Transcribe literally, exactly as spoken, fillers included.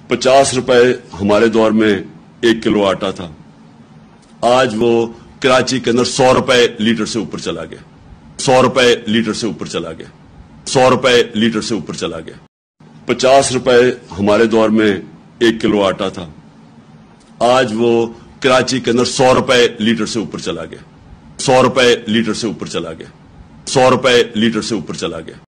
पचास रुपए हमारे दौर में एक किलो आटा था, आज वो कराची के अंदर सौ रुपए लीटर से ऊपर चला गया, सौ रुपए लीटर से ऊपर चला गया, सौ रुपए लीटर से ऊपर चला गया। पचास रुपए हमारे दौर में एक किलो आटा था, आज वो कराची के अंदर सौ रुपए लीटर से ऊपर चला गया, सौ रुपए लीटर से ऊपर चला गया, सौ रुपए लीटर से ऊपर चला गया।